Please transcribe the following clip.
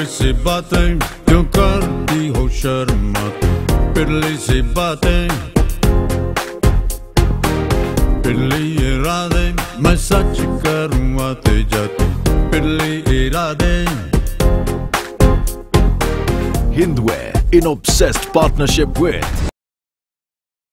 से बातें क्यों करती हो शर्मात, पिडली से बातें, पिडली इरादे, मैं सच करूँ आते जाते, पिडली इरादे। Hindware in obsessed partnership with